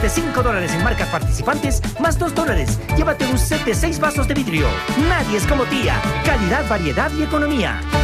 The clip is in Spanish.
desde $5 en marcas participantes, más $2. Llévate un set de 6 vasos de vidrio. Nadie es como tía. Calidad, variedad y economía.